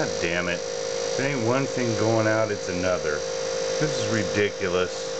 God damn it. If it ain't one thing going out, it's another. This is ridiculous.